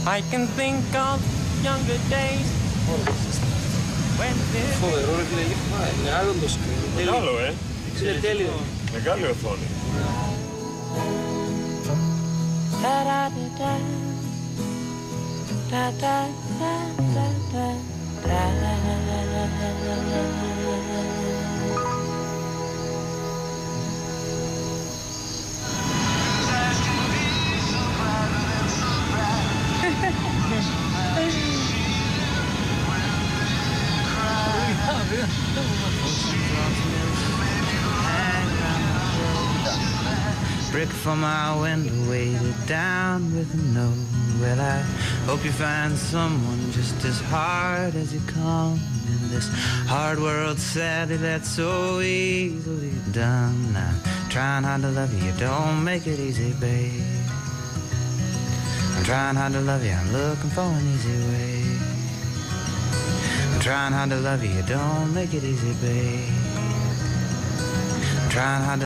I can think of younger days. Φοβερό ρε φίλε, μεγάλο το screen. Μεγάλο, Είναι τέλειο. Μεγάλη οθόνη. Brick for my window weighted down with a note. Well, I hope you find someone just as hard as you come in this hard world, sadly that's so easily done. I'm trying hard to love you, you don't make it easy, babe. I'm trying hard to love you, I'm looking for an easy way. I'm trying hard to love you, you don't make it easy, babe. I'm trying hard to